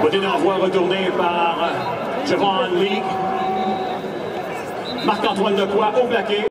Côté d'envoi retourné par Javon Leake. Marc-Antoine Lecoy au plaqué.